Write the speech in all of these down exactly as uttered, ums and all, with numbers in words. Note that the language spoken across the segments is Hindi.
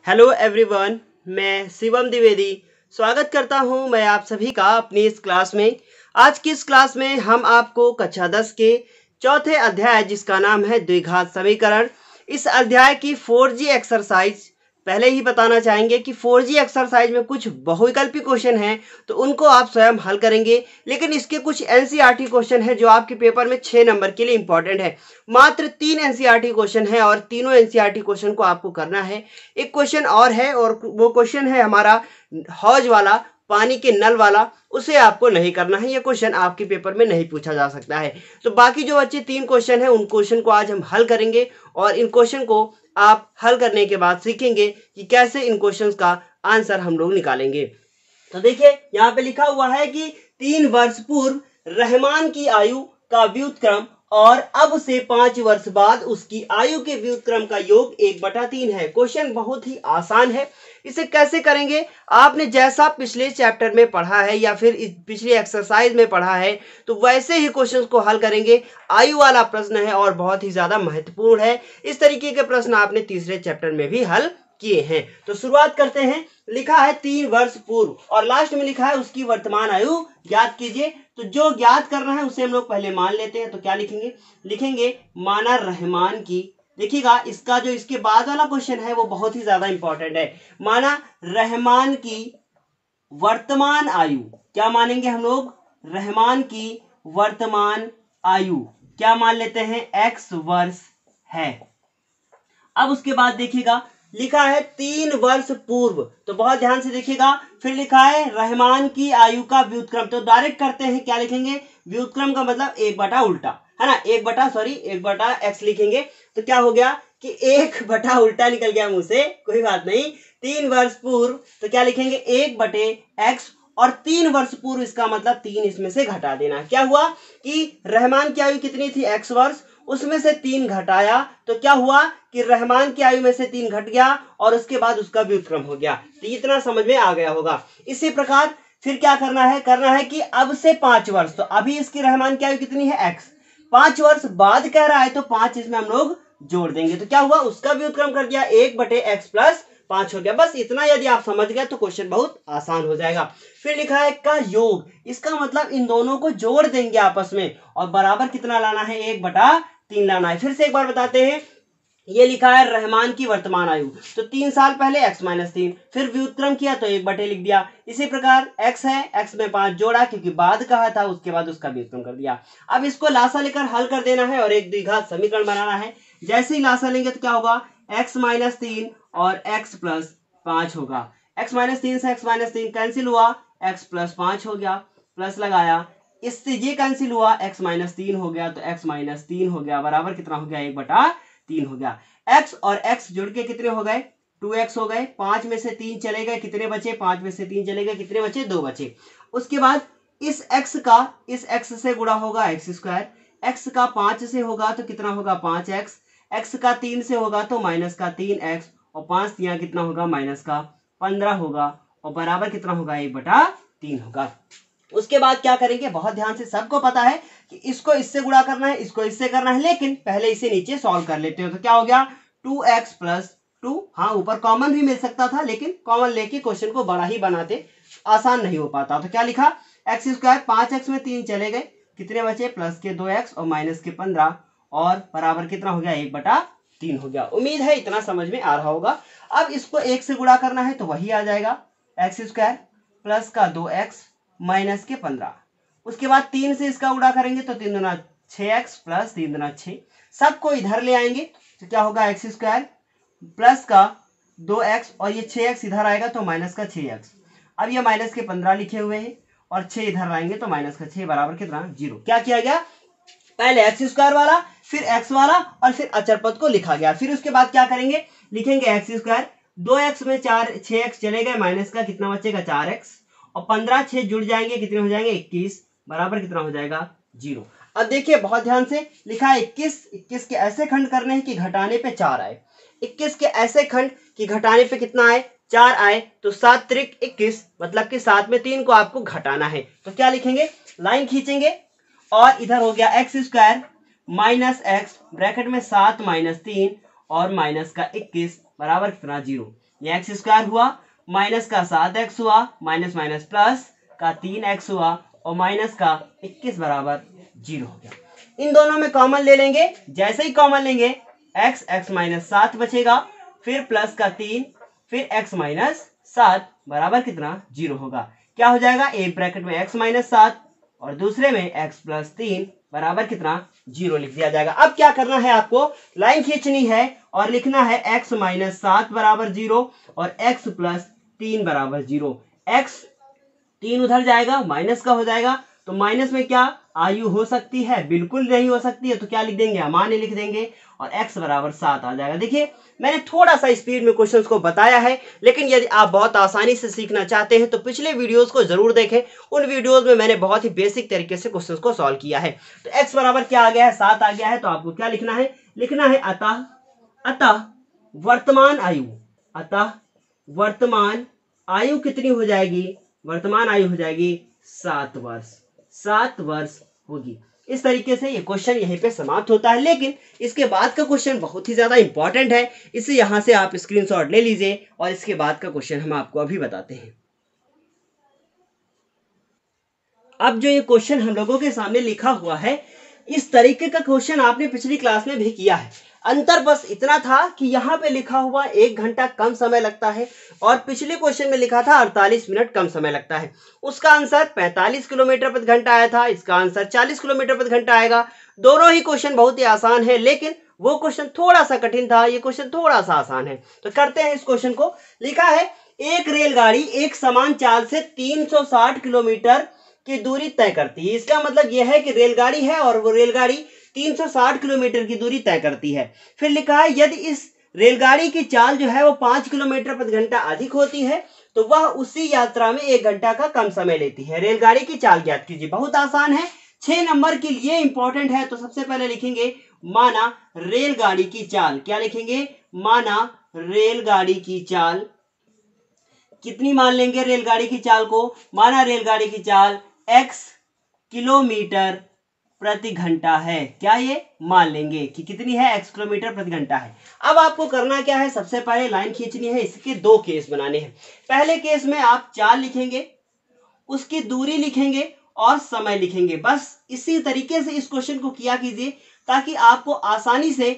हेलो एवरीवन, मैं शिवम द्विवेदी स्वागत करता हूं मैं आप सभी का अपनी इस क्लास में। आज की इस क्लास में हम आपको कक्षा दस के चौथे अध्याय जिसका नाम है द्विघात समीकरण, इस अध्याय की फोर जी एक्सरसाइज पहले ही बताना चाहेंगे कि फोर जी एक्सरसाइज में कुछ बहुविकल्पी क्वेश्चन हैं तो उनको आप स्वयं हल करेंगे, लेकिन इसके कुछ एनसीईआरटी क्वेश्चन है जो आपके पेपर में छह नंबर के लिए इंपॉर्टेंट है। मात्र तीन एनसीईआरटी क्वेश्चन है और तीनों एनसीईआरटी क्वेश्चन को आपको करना है। एक क्वेश्चन और है और वो क्वेश्चन है हमारा हौज वाला, पानी के नल वाला, उसे आपको नहीं करना है। ये क्वेश्चन आपके पेपर में नहीं पूछा जा सकता है। तो बाकी जो बच्चे तीन क्वेश्चन है उन क्वेश्चन को आज हम हल करेंगे और इन क्वेश्चन को आप हल करने के बाद सीखेंगे कि कैसे इन क्वेश्चंस का आंसर हम लोग निकालेंगे। तो देखिए यहाँ पे लिखा हुआ है कि तीन वर्ष पूर्व रहमान की आयु का व्युत्क्रम और अब से पांच वर्ष बाद उसकी आयु के व्युत्क्रम का योग एक बटा तीन है। क्वेश्चन बहुत ही आसान है। इसे कैसे करेंगे, आपने जैसा पिछले चैप्टर में पढ़ा है या फिर इस पिछली एक्सरसाइज में पढ़ा है तो वैसे ही क्वेश्चंस को हल करेंगे। आयु वाला प्रश्न है और बहुत ही ज्यादा महत्वपूर्ण है। इस तरीके के प्रश्न आपने तीसरे चैप्टर में भी हल किए हैं। तो शुरुआत करते हैं। लिखा है तीन वर्ष पूर्व और लास्ट में लिखा है उसकी वर्तमान आयु ज्ञात कीजिए। तो जो ज्ञात करना है उसे हम लोग पहले मान लेते हैं। तो क्या लिखेंगे, लिखेंगे माना रहमान की। देखिएगा इसका जो इसके बाद वाला क्वेश्चन है वो बहुत ही ज्यादा इंपॉर्टेंट है। माना रहमान की वर्तमान आयु, क्या मानेंगे हम लोग, रहमान की वर्तमान आयु क्या मान लेते हैं, एक्स वर्ष है। अब उसके बाद देखिएगा लिखा है तीन वर्ष पूर्व, तो बहुत ध्यान से देखिएगा। फिर लिखा है रहमान की आयु का व्युत्क्रम, तो डायरेक्ट करते हैं। क्या लिखेंगे, व्युत्क्रम का मतलब एक बटा उल्टा है ना, एक बटा सॉरी एक बटा एक्स लिखेंगे। तो क्या हो गया कि एक बटा उल्टा निकल गया मुंह से, कोई बात नहीं। तीन वर्ष पूर्व तो क्या लिखेंगे, एक बटे एक्स, और तीन वर्ष पूर्व इसका मतलब तीन इसमें से घटा देना। क्या हुआ कि रहमान की आयु कितनी थी, एक्स वर्ष, उसमें से तीन घटाया तो क्या हुआ कि रहमान की आयु में से तीन घट गया और उसके बाद उसका व्युत्क्रम हो गया। तो इतना समझ में आ गया होगा। इसी प्रकार फिर क्या करना है, करना है कि अब से पांच वर्ष, तो अभी इसकी रहमान की आयु कितनी है, एक्स, पांच वर्ष बाद कह रहा है तो पांच इसमें हम लोग जोड़ देंगे। तो क्या हुआ, उसका व्युत्क्रम कर दिया, एक बटे एक्स प्लस पांच हो गया। बस इतना यदि आप समझ गए तो क्वेश्चन बहुत आसान हो जाएगा। फिर लिखा है का योग, इसका मतलब इन दोनों को जोड़ देंगे आपस में और बराबर कितना लाना है, एक बटा तीन लाना है। फिर से एक बार बताते हैं। ये लिखा है रहमान की वर्तमान आयु, तो तीन साल पहले x माइनस तीन, फिर व्युत्क्रम किया तो एक बटे लिख दिया। इसी प्रकार x है, x में पांच जोड़ा क्योंकि बाद कहा था, उसके बाद उसका व्युत्क्रम कर दिया। अब इसको लासा लेकर हल कर देना है और एक द्विघात समीकरण बनाना है। जैसे ही लासा लेंगे तो क्या होगा, x माइनस तीन और x प्लस पांच होगा। x माइनस तीन से x माइनस तीन कैंसिल हुआ, x प्लस पांच हो गया, प्लस लगाया, इससे ये कैंसिल हुआ, x माइनस तीन हो गया तो x माइनस तीन हो गया, बराबर कितना हो गया, एक बटा तीन हो गया। x और x जुड़ के कितने हो गए, टू एक्स हो गए। पांच में से तीन चले गए, कितने बचे, पांच में से तीन चले गए, कितने बचे, दो बचे। उसके बाद इस x का इस x से गुणा होगा एक्स स्क्वायर, x का पांच से होगा तो कितना होगा, पांच एक्स, x का तीन से होगा तो माइनस का तीन एक्स, और पांच तिया कितना होगा, माइनस का पंद्रह होगा, और बराबर कितना होगा, एक बटा तीन होगा। उसके बाद क्या करेंगे, बहुत ध्यान से, सबको पता है कि इसको इससे गुणा करना है, इसको इससे करना है, लेकिन पहले इसे नीचे सॉल्व कर लेते हो। तो क्या हो गया, टू एक्स प्लस टू, हाँ ऊपर कॉमन भी मिल सकता था लेकिन कॉमन लेके क्वेश्चन को बड़ा ही बनाते, आसान नहीं हो पाता। तो क्या लिखा, एक्स स्क्वायर, पांच एक्स में तीन चले गए, कितने बचे, प्लस के दो एक्स और माइनस के पंद्रह, और बराबर कितना हो गया, एक बटा तीन हो गया। उम्मीद है इतना समझ में आ रहा होगा। अब इसको एक से गुणा करना है तो वही आ जाएगा, एक्स स्क्वायर प्लस का दो एक्स माइनस के पंद्रह। उसके बाद तीन से इसका गुणा करेंगे तो तीन दुना छह एक्स प्लस तीन दुना छह, सबको इधर ले आएंगे तो क्या होगा, एक्स स्क्वायर प्लस का दो एक्स और ये छह एक्स इधर आएगा तो माइनस का छह एक्स। अब ये माइनस के पंद्रह लिखे हुए हैं और छह इधर आएंगे तो माइनस का छह, बराबर कितना, जीरो। क्या किया गया, पहले एक्स स्क्वायर वाला, फिर एक्स वाला और फिर अचर पद को लिखा गया। फिर उसके बाद क्या करेंगे, लिखेंगे एक्स स्क्वायर, दो एक्स में चार छह एक्स चले गए, माइनस का कितना बचेगा, चार एक्स, और पंद्रह छह जुड़ जाएंगे, कितने हो जाएंगे, इक्कीस, बराबर कितना हो जाएगा, जीरो। अब देखिए बहुत ध्यान से, लिखा है इक्कीस, इक्कीस के ऐसे खंड करने हैं कि घटाने पे चार आए, इक्कीस के ऐसे खंड कि घटाने पे कितना आए, चार आए, तो सात त्रिक इक्कीस, मतलब कि सात में तीन को आपको घटाना है। तो क्या लिखेंगे, लाइन खींचेंगे और इधर हो गया x square minus x, bracket में सात माइनस तीन और माइनस का इक्कीस, बराबर कितना, जीरो। ये एक्स स्क्वायर हुआ, माइनस का सात एक्स हुआ, माइनस माइनस प्लस का तीन एक्स हुआ और माइनस का इक्कीस बराबर जीरो हो गया। इन दोनों में कॉमन ले लेंगे, जैसे ही कॉमन लेंगे x x माइनस सात बचेगा, फिर प्लस का तीन, फिर x माइनस सात बराबर कितना जीरो होगा। क्या हो जाएगा, एक ब्रैकेट में x माइनस सात और दूसरे में x प्लस तीन बराबर कितना जीरो लिख दिया जाएगा। अब क्या करना है, आपको लाइन खींचनी है और लिखना है x माइनस सात बराबर जीरो और x प्लस तीन बराबर जीरो। x तीन उधर जाएगा, माइनस का हो जाएगा, तो माइनस में क्या आयु हो सकती है, बिल्कुल नहीं हो सकती है, तो क्या लिख देंगे, अमान्य लिख देंगे और x बराबर सात आ जाएगा। देखिए मैंने थोड़ा सा स्पीड में क्वेश्चंस को बताया है, लेकिन यदि आप बहुत आसानी से सीखना चाहते हैं तो पिछले वीडियोस को जरूर देखें। उन वीडियोस में मैंने बहुत ही बेसिक तरीके से क्वेश्चंस को सॉल्व किया है। तो x बराबर क्या आ गया है, सात आ गया है, तो आपको क्या लिखना है, लिखना है अतः अतः वर्तमान आयु, अतः वर्तमान आयु कितनी हो जाएगी, वर्तमान आयु हो जाएगी सात वर्ष, सात वर्ष होगी। इस तरीके से ये क्वेश्चन यहीं पे समाप्त होता है, लेकिन इसके बाद का क्वेश्चन बहुत ही ज्यादा इंपॉर्टेंट है, इसे यहां से आप स्क्रीनशॉट ले लीजिए और इसके बाद का क्वेश्चन हम आपको अभी बताते हैं। अब जो ये क्वेश्चन हम लोगों के सामने लिखा हुआ है, इस तरीके का क्वेश्चन आपने पिछली क्लास में भी किया है। अंतर बस इतना था कि यहाँ पे लिखा हुआ एक घंटा कम समय लगता है और पिछले क्वेश्चन में लिखा था अड़तालीस मिनट कम समय लगता है। उसका आंसर पैंतालीस किलोमीटर प्रति घंटा आया था, इसका आंसर चालीस किलोमीटर प्रति घंटा आएगा। दोनों ही क्वेश्चन बहुत ही आसान है, लेकिन वो क्वेश्चन थोड़ा सा कठिन था, ये क्वेश्चन थोड़ा सा आसान है। तो करते हैं इस क्वेश्चन को। लिखा है एक रेलगाड़ी एक समान चाल से तीन सौ साठ किलोमीटर की दूरी तय करती है। इसका मतलब यह है कि रेलगाड़ी है और वो रेलगाड़ी तीन सौ साठ किलोमीटर की दूरी तय करती है। फिर लिखा है यदि इस रेलगाड़ी की चाल जो है वो पांच किलोमीटर प्रति घंटा अधिक होती है तो वह उसी यात्रा में एक घंटा का कम समय लेती है। रेलगाड़ी की चाल ज्ञात कीजिए। बहुत आसान है, छह नंबर के लिए इंपॉर्टेंट है। तो सबसे पहले लिखेंगे माना रेलगाड़ी की चाल, क्या लिखेंगे, माना रेलगाड़ी की चाल, कितनी मान लेंगे रेलगाड़ी की चाल को, माना रेलगाड़ी की चाल x किलोमीटर प्रति घंटा है। क्या ये मान लेंगे कि कितनी है, x किलोमीटर प्रति घंटा है। अब आपको करना क्या है, सबसे पहले लाइन खींचनी है। इसके दो केस बनाने हैं। पहले केस में आप चाल लिखेंगे, उसकी दूरी लिखेंगे और समय लिखेंगे। बस इसी तरीके से इस क्वेश्चन को किया कीजिए ताकि आपको आसानी से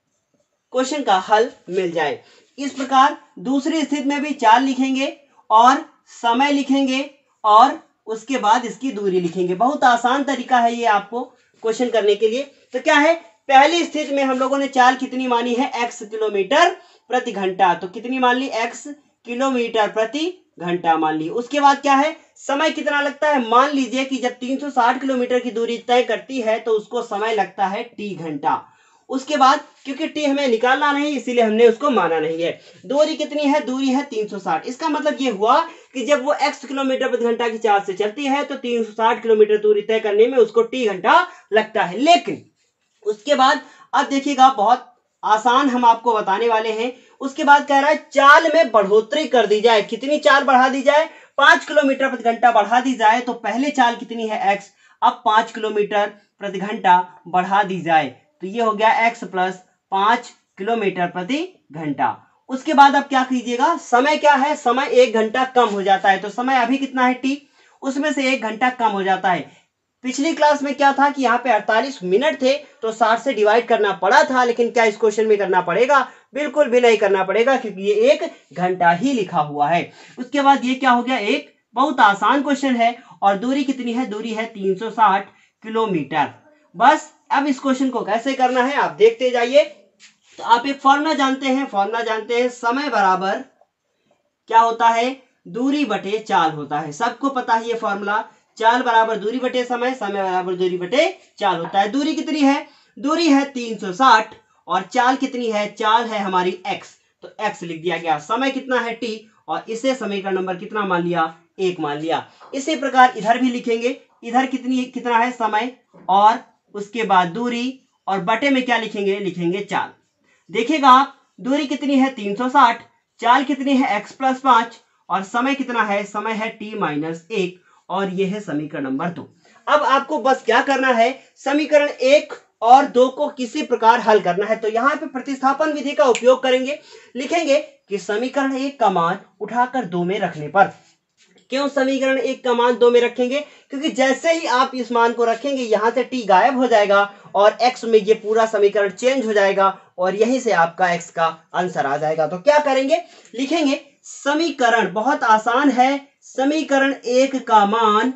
क्वेश्चन का हल मिल जाए। इस प्रकार दूसरी स्थिति में भी चाल लिखेंगे और समय लिखेंगे और उसके बाद इसकी दूरी लिखेंगे। बहुत आसान तरीका है ये आपको क्वेश्चन करने के लिए। तो क्या है, पहली स्थिति में हम लोगों ने चाल कितनी मानी है, x किलोमीटर प्रति घंटा, तो कितनी मान ली, x किलोमीटर प्रति घंटा मान ली। उसके बाद क्या है, समय कितना लगता है, मान लीजिए कि जब तीन सौ साठ किलोमीटर की दूरी तय करती है तो उसको समय लगता है टी घंटा। उसके बाद क्योंकि टी हमें निकालना नहीं इसीलिए हमने उसको माना नहीं है। दूरी कितनी है, दूरी है तीन सौ साठ। इसका मतलब ये हुआ कि जब वो x किलोमीटर प्रति घंटा की चाल से चलती है तो तीन सौ साठ किलोमीटर दूरी तय करने में उसको टी घंटा लगता है। लेकिन उसके बाद अब देखिएगा बहुत आसान हम आपको बताने वाले हैं। उसके बाद कह रहा है चाल में बढ़ोतरी कर दी जाए। कितनी चाल बढ़ा दी जाए, पांच किलोमीटर प्रति घंटा बढ़ा दी जाए। तो पहले चाल कितनी है x, अब पांच किलोमीटर प्रति घंटा बढ़ा दी जाए तो ये हो गया x प्लस पांच किलोमीटर प्रति घंटा। उसके बाद अब क्या कीजिएगा, समय क्या है, समय एक घंटा कम हो जाता है। तो समय अभी कितना है t, उसमें से एक घंटा कम हो जाता है। पिछली क्लास में क्या था कि यहाँ पे अड़तालीस मिनट थे तो साठ से डिवाइड करना पड़ा था, लेकिन क्या इस क्वेश्चन में करना पड़ेगा, बिल्कुल भी नहीं करना पड़ेगा क्योंकि ये एक घंटा ही लिखा हुआ है। उसके बाद ये क्या हो गया, एक बहुत आसान क्वेश्चन है और दूरी कितनी है, दूरी है तीन सौ साठ किलोमीटर। बस अब इस क्वेश्चन को कैसे करना है आप देखते जाइए। तो आप एक फॉर्मूला जानते हैं, फॉर्मूला जानते हैं, समय बराबर क्या होता है, दूरी बटे चाल होता है। सबको पता है ये फॉर्मूला, चाल बराबर दूरी बटे समय, समय बराबर दूरी बटे चाल होता है। दूरी कितनी है, दूरी है तीन सौ साठ और चाल कितनी है, चाल है हमारी x, तो x लिख दिया गया। समय कितना है t और इसे समीकरण नंबर कितना मान लिया, एक मान लिया। इसी प्रकार इधर भी लिखेंगे, इधर कितनी कितना है समय और उसके बाद दूरी और बटे में क्या लिखेंगे, लिखेंगे चाल। देखिएगा आप दूरी कितनी है तीन सौ साठ, चाल कितनी है x प्लस पांच और समय कितना है, समय है t माइनस एक और यह है समीकरण नंबर दो। अब आपको बस क्या करना है, समीकरण एक और दो को किसी प्रकार हल करना है। तो यहाँ पे प्रतिस्थापन विधि का उपयोग करेंगे। लिखेंगे कि समीकरण एक का मान उठाकर दो में रखने पर। क्यों समीकरण एक का मान दो में रखेंगे? क्योंकि जैसे ही आप इस मान को रखेंगे यहां से t गायब हो जाएगा और x में ये पूरा समीकरण चेंज हो जाएगा और यहीं से आपका x का आंसर आ जाएगा। तो क्या करेंगे, लिखेंगे समीकरण, बहुत आसान है, समीकरण एक का मान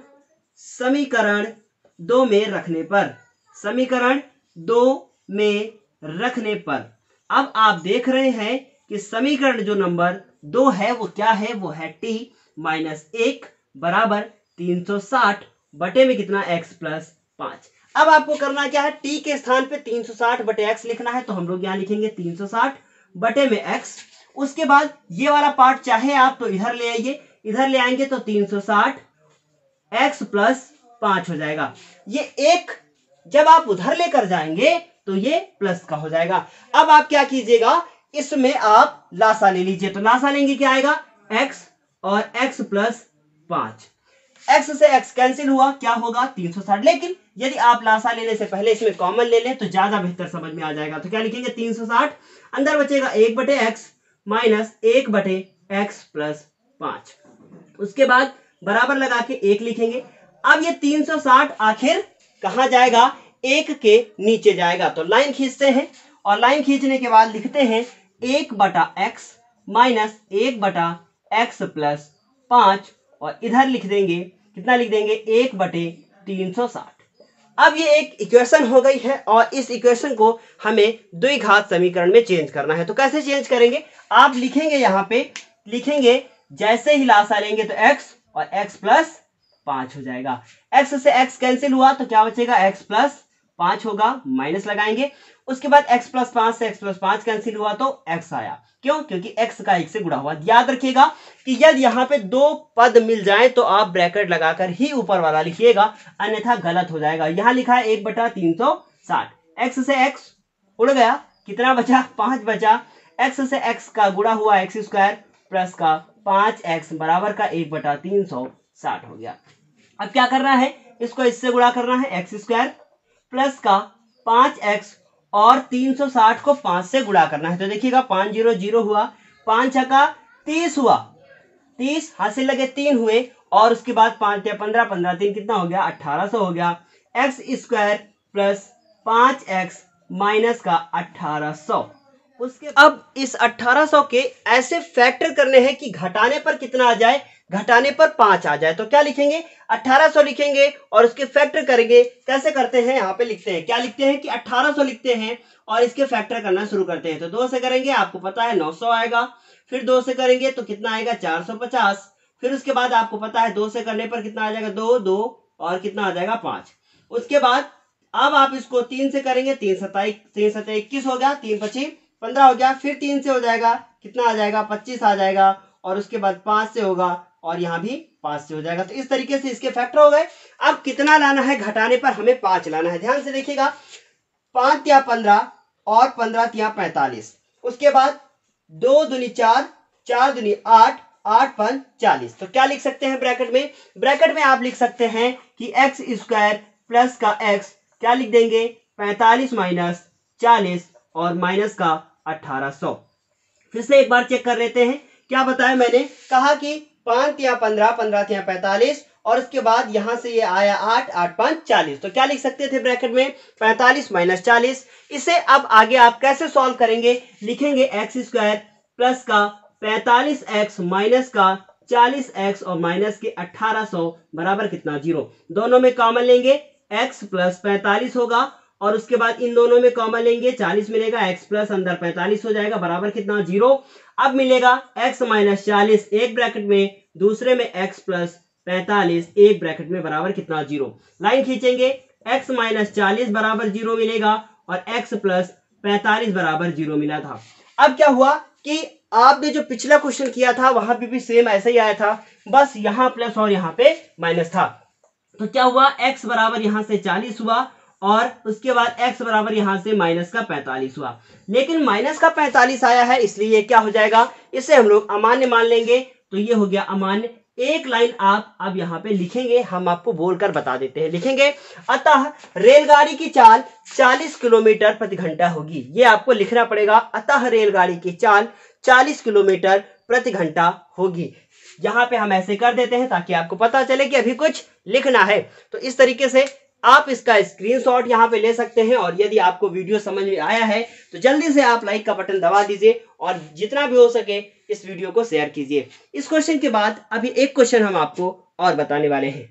समीकरण दो में रखने पर, समीकरण दो में रखने पर। अब आप देख रहे हैं कि समीकरण जो नंबर दो है वो क्या है, वो है t माइनस एक बराबर तीन सौ साठ बटे में कितना x प्लस पांच। अब आपको करना क्या है, t के स्थान पे तीन सौ साठ बटे x लिखना है, तो हम लोग यहाँ लिखेंगे तीन सौ साठ बटे में x। उसके बाद ये वाला पार्ट चाहे आप तो इधर ले आइए, इधर ले आएंगे तो तीन सौ साठ x प्लस पांच हो जाएगा। ये एक जब आप उधर लेकर जाएंगे तो ये प्लस का हो जाएगा। अब आप क्या कीजिएगा, इसमें आप लासा ले लीजिए, तो लासा लेंगे क्या आएगा, x और x प्लस पांच, x से x कैंसिल हुआ, क्या होगा तीन सौ साठ। लेकिन यदि आप लासा लेने से पहले इसमें कॉमन ले लें तो ज्यादा बेहतर समझ में आ जाएगा। तो क्या लिखेंगे, तीन सौ साठ, अंदर बचेगा एक बटे x माइनस एक बटे x प्लस पांच। उसके बाद बराबर लगा के एक लिखेंगे। अब ये तीन सौ साठ आखिर कहां जाएगा, एक के नीचे जाएगा। तो लाइन खींचते हैं और लाइन खींचने के बाद लिखते हैं एक बटा x माइनस एक बटा x प्लस पांच और इधर लिख देंगे कितना, लिख देंगे एक बटे तीन सौ साठ। अब ये एक इक्वेशन हो गई है और इस इक्वेशन को हमें द्विघात समीकरण में चेंज करना है। तो कैसे चेंज करेंगे, आप लिखेंगे यहाँ पे, लिखेंगे जैसे ही लासा लेंगे तो x और x प्लस पांच हो जाएगा। x से x कैंसिल हुआ तो क्या बचेगा, x प्लस पांच होगा, माइनस लगाएंगे। उसके बाद x प्लस पांच से x प्लस पांच कैंसिल हुआ तो x आया। क्यों, क्योंकि x का एक से गुणा हुआ। याद रखिएगा कि यदि यहाँ पे दो पद मिल जाए तो आप ब्रैकेट लगाकर ही ऊपर वाला लिखिएगा, अन्यथा गलत हो जाएगा। यहाँ लिखा है एक बटा तीन सौ साठ, x से x उड़ गया, कितना बचा, पांच बचा, x से x का गुणा हुआ एक्स स्क्वायर प्लस का पांच एक्स बराबर का एक बटा तीन सौ साठ हो गया। अब क्या करना है, इसको इससे गुणा करना है, एक्स स्क्वायर प्लस का पांच एक्स और तीन सौ साठ को पांच से गुणा करना है। तो देखिएगा पांच जीरो जीरो हुआ, पांच छका तीस हुआ, तीस हासिल लगे तीन हुए और उसके बाद पांच या पंद्रह, पंद्रह तीन कितना हो गया, अट्ठारह सौ हो गया। एक्स स्क्वायर प्लस पांच एक्स माइनस का अट्ठारह सौ। उसके अब इस अट्ठारह सौ के ऐसे फैक्टर करने हैं कि घटाने पर कितना आ जाए, घटाने पर पांच आ जाए। तो क्या लिखेंगे, अट्ठारह सौ लिखेंगे और उसके फैक्टर करेंगे। कैसे करते हैं, यहाँ पे लिखते हैं, क्या लिखते हैं कि अट्ठारह सौ लिखते हैं और इसके फैक्टर करना शुरू करते हैं। तो दो से करेंगे, आपको पता है नौ सौ आएगा, फिर दो से करेंगे तो कितना आएगा, चार सौ पचास, फिर उसके बाद आपको पता है दो से करने पर कितना आ जाएगा, दो दो और कितना आ जाएगा, पांच। उसके बाद अब आप इसको तीन से करेंगे, तीन सताई तीन सत्ता इक्कीस हो गया, तीन पच्चीस पंद्रह हो गया, फिर तीन से हो जाएगा, कितना आ जाएगा, पच्चीस आ जाएगा और उसके बाद पांच से होगा और यहाँ भी पांच से हो जाएगा। तो इस तरीके से इसके फैक्टर हो गए। अब कितना लाना है, घटाने पर हमें पांच लाना है। ध्यान से देखिएगा, पांच या पंद्रह और पंद्रह या पैंतालीस, उसके बाद दो दुनी चार, चार दुनी आठ, आठ पंच चालीस। तो क्या लिख सकते हैं ब्रैकेट में, ब्रैकेट में आप लिख सकते हैं कि एक्स स्क्वायर प्लस का एक्स क्या लिख देंगे, पैंतालीस माइनस चालीस और माइनस का अठारह सौ। फिर से एक बार चेक कर लेते हैं, क्या बताया मैंने, कहा कि पांच या पंद्रह, पंद्रह या पैंतालीस और उसके बाद यहां से ये आया आठ, आठ पांच चालीस। तो क्या लिख सकते थे ब्रैकेट में, पैंतालीस माइनस चालीस। इसे अब आगे आप कैसे सॉल्व करेंगे, लिखेंगे एक्स स्क्वायर प्लस का पैंतालीस एक्स माइनस का चालीस एक्स और माइनस के अठारह सौ बराबर कितना, जीरो। दोनों में कॉमन लेंगे, x प्लस पैंतालीस होगा और उसके बाद इन दोनों में कॉमन लेंगे, चालीस मिलेगा, x प्लस अंदर पैंतालीस हो जाएगा बराबर कितना, जीरो। अब मिलेगा x माइनस चालीस एक ब्रैकेट में, दूसरे में x प्लस पैंतालीस एक ब्रैकेट में बराबर कितना, जीरो। लाइन खींचेंगे, x माइनस चालीस बराबर जीरो मिलेगा और x प्लस पैंतालीस बराबर जीरो मिला था। अब क्या हुआ कि आपने जो पिछला क्वेश्चन किया था वहां पे भी सेम ऐसा ही आया था, बस यहाँ प्लस और यहाँ पे माइनस था। तो क्या हुआ, x बराबर यहां से चालीस हुआ और उसके बाद x बराबर यहां से माइनस का पैंतालीस हुआ। लेकिन माइनस का पैंतालीस आया है इसलिए ये क्या हो जाएगा, इसे हम लोग अमान्य मान लेंगे। तो ये हो गया अमान्य। एक लाइन आप अब यहाँ पे लिखेंगे, हम आपको बोलकर बता देते हैं, लिखेंगे अतः रेलगाड़ी की चाल चालीस किलोमीटर प्रति घंटा होगी। ये आपको लिखना पड़ेगा, अतः रेलगाड़ी की चाल चालीस किलोमीटर प्रति घंटा होगी। यहाँ पे हम ऐसे कर देते हैं ताकि आपको पता चले कि अभी कुछ लिखना है। तो इस तरीके से आप इसका स्क्रीनशॉट यहाँ पे ले सकते हैं। और यदि आपको वीडियो समझ में आया है तो जल्दी से आप लाइक का बटन दबा दीजिए और जितना भी हो सके इस वीडियो को शेयर कीजिए। इस क्वेश्चन के बाद अभी एक क्वेश्चन हम आपको और बताने वाले हैं।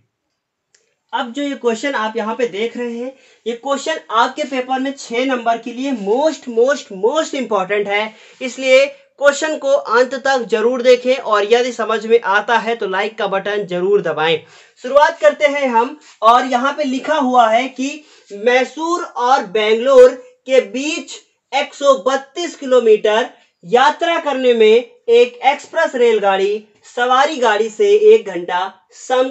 अब जो ये क्वेश्चन आप यहाँ पे देख रहे हैं, ये क्वेश्चन आपके पेपर में छह नंबर के लिए मोस्ट मोस्ट मोस्ट इंपॉर्टेंट है, इसलिए क्वेश्चन को अंत तक जरूर देखें और यदि समझ में आता है तो लाइक का बटन जरूर दबाएं। शुरुआत करते हैं हम। और यहाँ पे लिखा हुआ है कि मैसूर और बेंगलोर के बीच एक सौ बत्तीस किलोमीटर यात्रा करने में एक एक्सप्रेस रेलगाड़ी सवारी गाड़ी से एक घंटा सम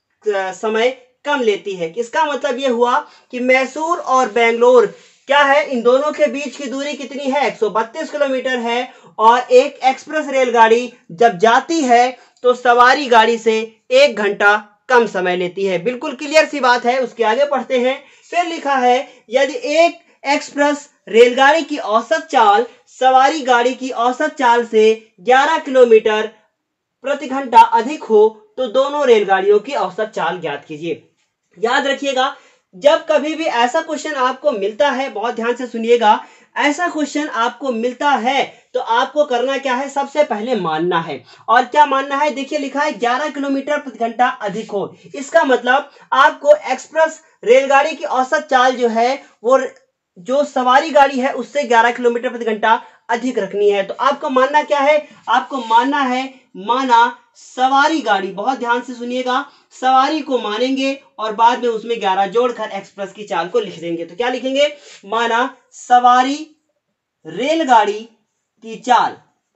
समय कम लेती है। इसका मतलब यह हुआ कि मैसूर और बेंगलोर क्या है, इन दोनों के बीच की दूरी कितनी है, एक सौ बत्तीस किलोमीटर है। और एक एक्सप्रेस रेलगाड़ी जब जाती है तो सवारी गाड़ी से एक घंटा कम समय लेती है। बिल्कुल क्लियर सी बात है। उसके आगे पढ़ते हैं। फिर लिखा है यदि एक एक्सप्रेस रेलगाड़ी की औसत चाल सवारी गाड़ी की औसत चाल से ग्यारह किलोमीटर प्रति घंटा अधिक हो तो दोनों रेलगाड़ियों की औसत चाल ज्ञात कीजिए। याद रखिएगा, जब कभी भी ऐसा क्वेश्चन आपको मिलता है, बहुत ध्यान से सुनिएगा, ऐसा क्वेश्चन आपको मिलता है तो आपको करना क्या है, सबसे पहले मानना है। और क्या मानना है, देखिए लिखा है ग्यारह किलोमीटर प्रति घंटा अधिक हो। इसका मतलब आपको एक्सप्रेस रेलगाड़ी की औसत चाल जो है वो जो सवारी गाड़ी है उससे ग्यारह किलोमीटर प्रति घंटा अधिक रखनी है। तो आपको मानना क्या है, आपको मानना है माना सवारी गाड़ी, बहुत ध्यान से सुनिएगा, सवारी को मानेंगे और बाद में उसमें ग्यारह जोड़कर एक्सप्रेस की चाल को लिख देंगे। तो क्या लिखेंगे, माना सवारी रेलगाड़ी की चाल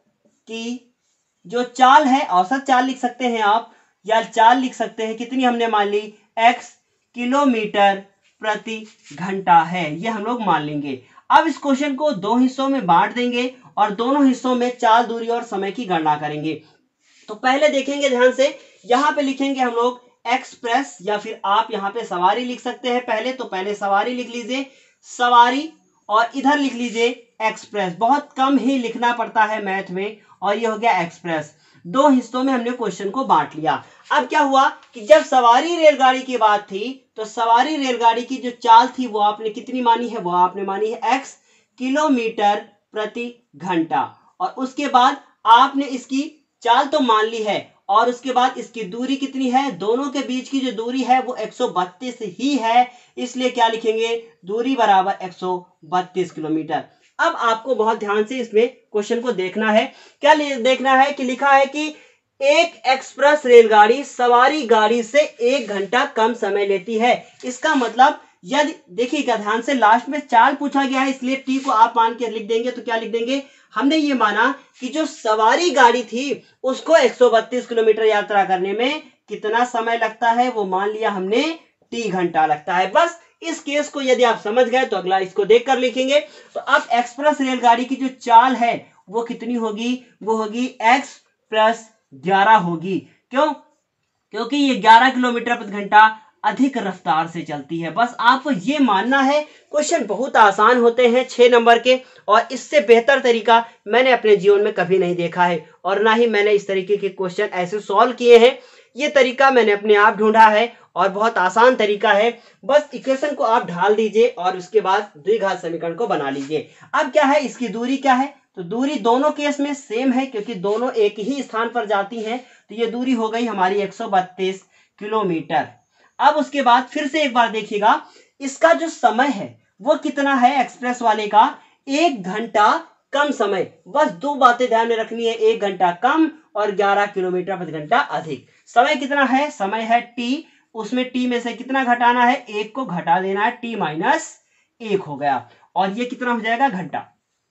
की जो चाल है, औसत चाल लिख सकते हैं आप या चाल लिख सकते हैं, कितनी हमने मान ली, एक्स किलोमीटर प्रति घंटा है, ये हम लोग मान लेंगे। अब इस क्वेश्चन को दो हिस्सों में बांट देंगे और दोनों हिस्सों में चाल, दूरी और समय की गणना करेंगे। तो पहले देखेंगे ध्यान से, यहां पे लिखेंगे हम लोग एक्सप्रेस या फिर आप यहां पे सवारी लिख सकते हैं। पहले तो पहले सवारी लिख लीजिए, सवारी, और इधर लिख लीजिए एक्सप्रेस। बहुत कम ही लिखना पड़ता है मैथ में। और ये हो गया एक्सप्रेस। दो हिस्सों में हमने क्वेश्चन को बांट लिया। अब क्या हुआ कि जब सवारी रेलगाड़ी की बात थी तो सवारी रेलगाड़ी की जो चाल थी वो आपने कितनी मानी है, वो आपने मानी है एक्स किलोमीटर प्रति घंटा। और उसके बाद आपने इसकी चाल तो मान ली है और उसके बाद इसकी दूरी कितनी है, दोनों के बीच की जो दूरी है वो एक सौ बत्तीस ही है, इसलिए क्या लिखेंगे, दूरी बराबर एक सौ बत्तीस किलोमीटर। अब आपको बहुत ध्यान से इसमें क्वेश्चन को देखना है। क्या देखना है कि लिखा है कि एक एक्सप्रेस रेलगाड़ी सवारी गाड़ी से एक घंटा कम समय लेती है। इसका मतलब यदि देखिएगा ध्यान से, लास्ट में चाल पूछा गया है इसलिए टी को आप मान के लिख देंगे। तो क्या लिख देंगे, हमने ये माना कि जो सवारी गाड़ी थी उसको एक सौ बत्तीस किलोमीटर यात्रा करने में कितना समय लगता है, वो मान लिया हमने टी घंटा लगता है। बस इस केस को यदि आप समझ गए तो अगला इसको देखकर लिखेंगे। तो अब एक्सप्रेस रेलगाड़ी की जो चाल है वो कितनी होगी, वो होगी एक्स प्लस ग्यारह होगी। क्यों, क्योंकि ये ग्यारह किलोमीटर प्रति घंटा अधिक रफ्तार से चलती है। बस आपको ये मानना है। क्वेश्चन बहुत आसान होते हैं छह नंबर के, और इससे बेहतर तरीका मैंने अपने जीवन में कभी नहीं देखा है और ना ही मैंने इस तरीके के क्वेश्चन ऐसे सॉल्व किए हैं। ये तरीका मैंने अपने आप ढूंढा है और बहुत आसान तरीका है। बस इक्वेशन को आप ढाल दीजिए और उसके बाद द्विघात समीकरण को बना लीजिए। अब क्या है, इसकी दूरी क्या है, तो दूरी दोनों केस में सेम है क्योंकि दोनों एक ही स्थान पर जाती हैं। तो ये दूरी हो गई हमारी एक सौ बत्तीस किलोमीटर। अब उसके बाद फिर से एक बार देखिएगा, इसका जो समय है वो कितना है, एक्सप्रेस वाले का एक घंटा कम समय। बस दो बातें ध्यान में रखनी है, एक घंटा कम और ग्यारह किलोमीटर प्रति घंटा अधिक। समय कितना है, समय है टी, उसमें टी में से कितना घटाना है, एक को घटा देना है, टी माइनस एक हो गया और ये कितना हो जाएगा, घंटा।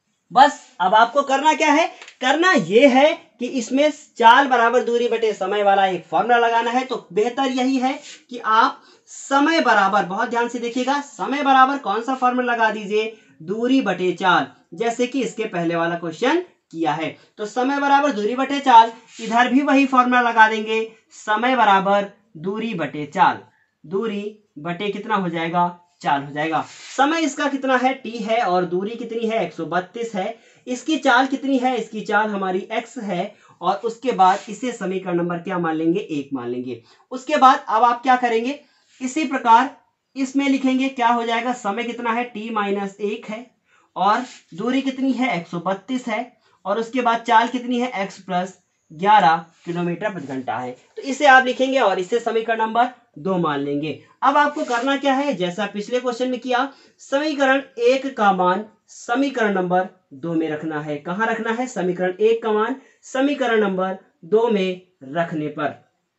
बस अब आपको करना क्या है, करना यह है कि इसमें चाल बराबर दूरी बटे समय वाला एक फॉर्मूला लगाना है। तो बेहतर यही है कि आप समय बराबर, बहुत ध्यान से देखिएगा, समय बराबर कौन सा फॉर्मूला लगा दीजिए, दूरी बटे चाल, जैसे कि इसके पहले वाला क्वेश्चन किया है। तो समय बराबर दूरी बटे चाल, इधर भी वही फॉर्मूला लगा देंगे, समय बराबर दूरी बटे चाल, दूरी बटे कितना हो जाएगा, चाल हो जाएगा। समय इसका कितना है, टी है, और दूरी कितनी है, एक सौ बत्तीस है। इसकी चाल कितनी है, इसकी चाल हमारी एक्स है, और उसके बाद इसे समीकरण नंबर क्या मान लेंगे, एक मान लेंगे। उसके बाद अब आप क्या करेंगे, इसी प्रकार इसमें लिखेंगे, क्या हो जाएगा, समय कितना है, टी माइनस एक है, और दूरी कितनी है, एक सौ बत्तीस है, और उसके बाद चाल कितनी है, एक्स प्लस ग्यारह किलोमीटर प्रति घंटा है। तो इसे आप लिखेंगे और इसे समीकरण नंबर दो मान लेंगे। अब आपको करना क्या है, जैसा पिछले क्वेश्चन में किया, समीकरण एक का मान समीकरण नंबर दो में रखना है। कहां रखना है, समीकरण एक का मान समीकरण नंबर दो में रखने पर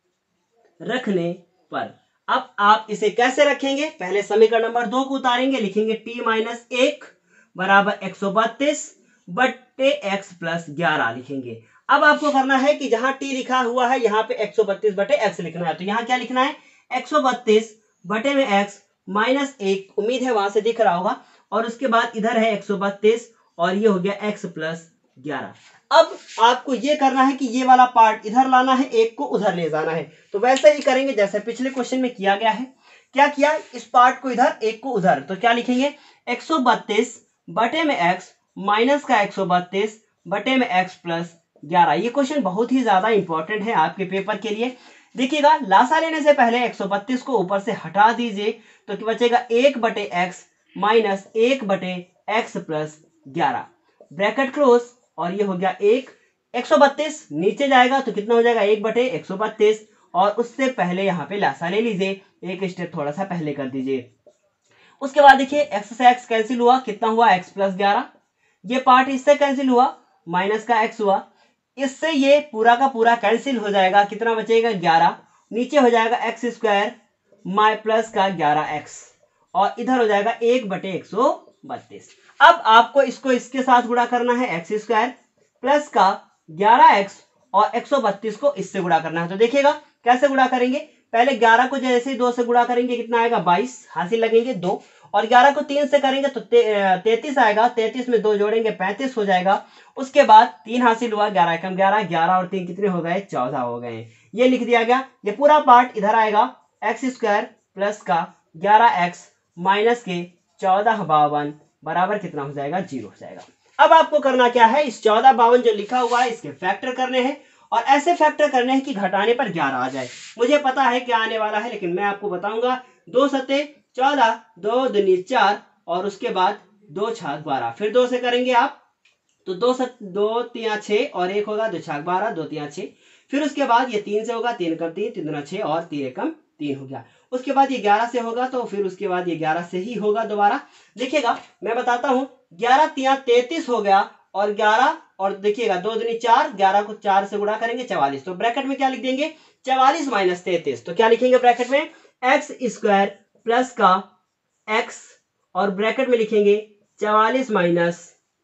रखने पर अब आप इसे कैसे रखेंगे, पहले समीकरण नंबर दो को उतारेंगे, लिखेंगे टी माइनस एक बराबर एक सौ बत्तीस बट्टे एक्स प्लस ग्यारह लिखेंगे। अब आपको करना है कि जहां टी लिखा हुआ है यहाँ पे एक सौ बत्तीस बटे एक्स लिखना है। तो यहाँ क्या लिखना है, एक सौ बत्तीस बटे में एक्स माइनस एक, उम्मीद है वहां से दिख रहा होगा, और उसके बाद इधर है एक सौ बत्तीस और ये हो गया एक्स प्लस ग्यारह। अब आपको ये करना है कि ये वाला पार्ट इधर लाना है, एक को उधर ले जाना है। तो वैसे ही करेंगे जैसे पिछले क्वेश्चन में किया गया है। क्या किया, इस पार्ट को इधर, एक को उधर। तो क्या लिखेंगे, एक सौ बत्तीस बटे में एक्स माइनस का एक सौ बत्तीस बटे में एक्स प्लस ग्यारह। ये क्वेश्चन बहुत ही ज्यादा इंपॉर्टेंट है आपके पेपर के लिए। देखिएगा, लासा लेने से पहले एक सौ बत्तीस को ऊपर से हटा दीजिए, तो क्या बचेगा, एक बटे एक्स माइनस एक बटे एक्स प्लस ग्यारह, ब्रैकेट क्लोज, और ये हो गया एक। एक सौ बत्तीस नीचे जाएगा तो कितना हो जाएगा, एक बटे एक सौ बत्तीस, और उससे पहले यहाँ पे लासा ले लीजिए, एक स्टेप थोड़ा सा पहले कर दीजिए। उसके बाद देखिए, एक्स से एक्स कैंसिल हुआ, कितना हुआ, एक्स प्लस ग्यारह। ये पार्ट इससे कैंसिल हुआ, माइनस का एक्स हुआ, इससे ये पूरा का पूरा कैंसिल हो जाएगा, कितना बचेगा, ग्यारह। नीचे हो जाएगा एक्स स्क्वायर माइ प्लस का ग्यारह एक्स, और इधर हो जाएगा एक बटे एक सौ बत्तीस। अब आपको इसको इसके साथ गुणा करना है, एक्स स्क्वायर प्लस का ग्यारह एक्स और एक सौ बत्तीस को इससे गुणा करना है। तो देखिएगा कैसे गुणा करेंगे, पहले ग्यारह को जैसे ही दो से गुणा करेंगे कितना आएगा, बाईस, हासिल लगेंगे दो, और ग्यारह को तीन से करेंगे तो ते, तैतीस आएगा, तैतीस में दो जोड़ेंगे पैंतीस हो जाएगा। उसके बाद तीन हासिल हुआ, ग्यारह एकम ग्यारह, ग्यारह और तीन कितने हो गए, चौदह हो गए। ये लिख दिया गया। ये पूरा पार्ट इधर आएगा, एक्स स्क्वायर प्लस का ग्यारह एक्स माइनस के चौदह बावन बराबर कितना हो जाएगा, जीरो हो जाएगा। अब आपको करना क्या है, इस चौदह बावन जो लिखा हुआ है इसके फैक्टर करने हैं, और ऐसे फैक्टर करने हैं कि घटाने पर ग्यारह आ जाए। मुझे पता है क्या आने वाला है, लेकिन मैं आपको बताऊंगा। दो सत्ते चौदह, दो दूनी चार, और उसके बाद दो छाक बारह, फिर दो से करेंगे आप तो दो सत दो तिया छः, और एक होगा दो छाक बारह, दो तिया छः। फिर उसके बाद ये तीन से होगा, तीन कम तीन, तीन दूना छः, और तीन एकम तीन हो गया। उसके बाद ये ग्यारह से होगा, तो फिर उसके बाद ये ग्यारह से ही होगा दोबारा। देखिएगा मैं बताता हूँ, ग्यारह तिया तैतीस हो गया, और ग्यारह और देखिएगा दो दूनी चार, ग्यारह को चार से गुणा करेंगे चवालीस। तो ब्रैकेट में क्या लिख देंगे, चवालीस माइनस तैतीस। तो क्या लिखेंगे ब्रैकेट में, एक्स स्क्वायर प्लस का एक्स, और ब्रैकेट में लिखेंगे चवालीस माइनस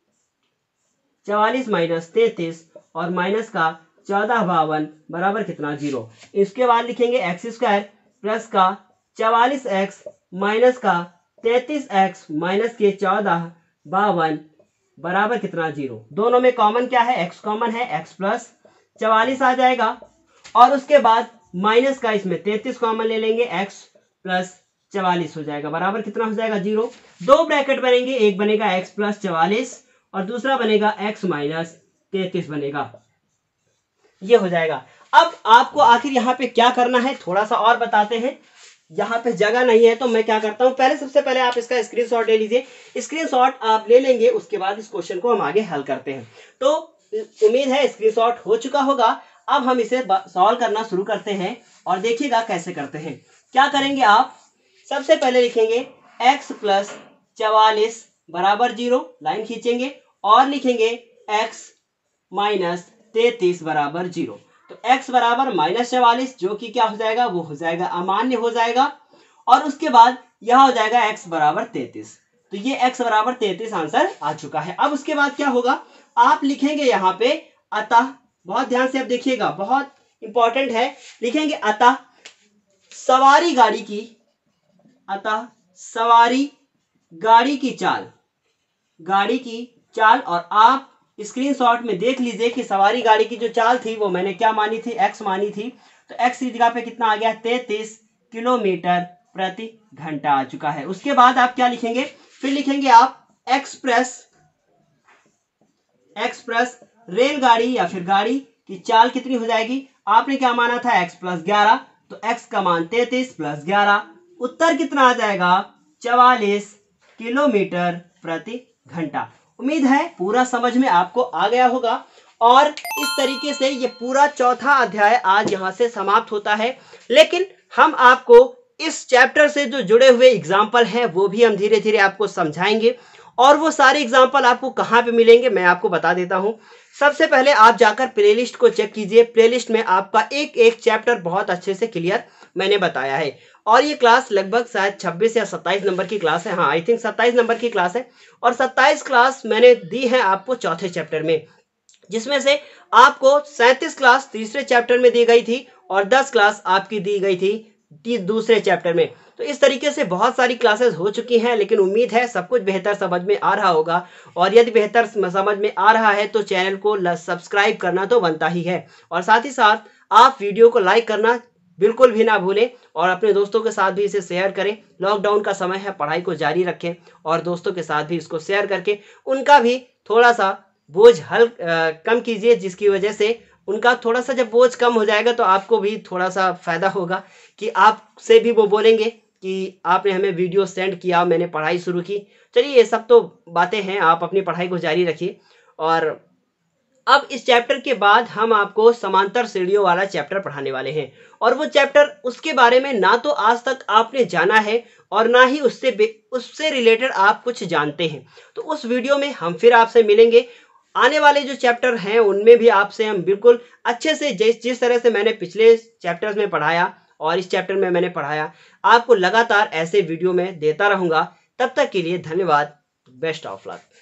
चवालीस माइनस तैतीस, और माइनस का चौदह बावन बराबर कितना, जीरो। इसके बाद लिखेंगे एक्स स्क्वायर प्लस का चवालीस एक्स माइनस का तैतीस एक्स माइनस के चौदह बावन बराबर कितना, जीरो। दोनों में कॉमन क्या है, एक्स कॉमन है, एक्स प्लस चवालीस आ जाएगा, और उसके बाद माइनस का इसमें तैतीस कॉमन ले लेंगे, एक्स प्लस चवालीस हो जाएगा, बराबर कितना हो जाएगा, जीरो। दो ब्रैकेट बनेंगे, एक बनेगा एक्स प्लस चवालीस और दूसरा बनेगा एक्स माइनस तैतीस बनेगा, ये हो जाएगा। अब आपको आखिर यहाँ पे क्या करना है, थोड़ा सा और बताते हैं। यहाँ पे जगह नहीं है तो मैं क्या करता हूँ, पहले सबसे पहले आप इसका स्क्रीनशॉट ले लीजिए। स्क्रीनशॉट आप ले लेंगे, उसके बाद इस क्वेश्चन को हम आगे हल करते हैं। तो उम्मीद है स्क्रीनशॉट हो चुका होगा। अब हम इसे सॉल्व करना शुरू करते हैं, और देखिएगा कैसे करते हैं। क्या करेंगे आप, सबसे पहले लिखेंगे x प्लस चवालीस बराबर जीरो, लाइन खींचेंगे, और लिखेंगे x माइनस तैतीस बराबर जीरो। तो x बराबर माइनस चवालीस, जो कि क्या हो जाएगा, वो हो जाएगा अमान्य हो जाएगा, और उसके बाद यह हो जाएगा x बराबर तैतीस। तो ये x बराबर तैतीस आंसर आ चुका है। अब उसके बाद क्या होगा, आप लिखेंगे यहाँ पे अतः, बहुत ध्यान से अब देखिएगा, बहुत इंपॉर्टेंट है, लिखेंगे अतः सवारी गाड़ी की अतः सवारी गाड़ी की चाल गाड़ी की चाल और आप स्क्रीनशॉट में देख लीजिए कि सवारी गाड़ी की जो चाल थी वो मैंने क्या मानी थी, x मानी थी। तो x की जगह पे कितना आ गया, तैतीस किलोमीटर प्रति घंटा आ चुका है। उसके बाद आप क्या लिखेंगे, फिर लिखेंगे आप एक्सप्रेस एक्सप्रेस रेलगाड़ी या फिर गाड़ी की चाल कितनी हो जाएगी। आपने क्या माना था, x प्लस ग्यारह, तो x का मान तैतीस प्लस ग्यारह, उत्तर कितना आ जाएगा, चवालीस किलोमीटर प्रति घंटा। उम्मीद है पूरा समझ में आपको आ गया होगा। और इस तरीके से ये पूरा चौथा अध्याय आज यहाँ से समाप्त होता है। लेकिन हम आपको इस चैप्टर से जो जुड़े हुए एग्जाम्पल हैं वो भी हम धीरे धीरे आपको समझाएंगे। और वो सारे एग्जाम्पल आपको कहाँ पे मिलेंगे मैं आपको बता देता हूँ। सबसे पहले आप जाकर प्लेलिस्ट को चेक कीजिए। प्लेलिस्ट में आपका एक एक चैप्टर बहुत अच्छे से क्लियर मैंने बताया है। और ये क्लास लगभग शायद छब्बीस या सत्ताईस नंबर की क्लास है। हाँ, आई थिंक सत्ताईस नंबर की क्लास है। और सत्ताईस क्लास मैंने दी है आपको चौथे चैप्टर में, जिसमें से आपको सैंतीस क्लास तीसरे चैप्टर में दी गई थी और दस क्लास आपकी दी गई थी दूसरे चैप्टर में। तो इस तरीके से बहुत सारी क्लासेस हो चुकी हैं। लेकिन उम्मीद है सब कुछ बेहतर समझ में आ रहा होगा। और यदि बेहतर समझ में आ रहा है तो चैनल को सब्सक्राइब करना तो बनता ही है। और साथ ही साथ आप वीडियो को लाइक करना बिल्कुल भी ना भूलें और अपने दोस्तों के साथ भी इसे शेयर करें। लॉकडाउन का समय है, पढ़ाई को जारी रखें और दोस्तों के साथ भी इसको शेयर करके उनका भी थोड़ा सा बोझ हल आ, कम कीजिए, जिसकी वजह से उनका थोड़ा सा जब बोझ कम हो जाएगा तो आपको भी थोड़ा सा फायदा होगा कि आपसे भी वो बोलेंगे कि आपने हमें वीडियो सेंड किया, मैंने पढ़ाई शुरू की। चलिए ये सब तो बातें हैं, आप अपनी पढ़ाई को जारी रखिए। और अब इस चैप्टर के बाद हम आपको समांतर श्रेणियों वाला चैप्टर पढ़ाने वाले हैं। और वो चैप्टर उसके बारे में ना तो आज तक आपने जाना है और ना ही उससे उससे रिलेटेड आप कुछ जानते हैं। तो उस वीडियो में हम फिर आपसे मिलेंगे। आने वाले जो चैप्टर हैं उनमें भी आपसे हम बिल्कुल अच्छे से जिस जिस तरह से मैंने पिछले चैप्टर्स में पढ़ाया और इस चैप्टर में मैंने पढ़ाया, आपको लगातार ऐसे वीडियो में देता रहूंगा। तब तक के लिए धन्यवाद। Best of luck.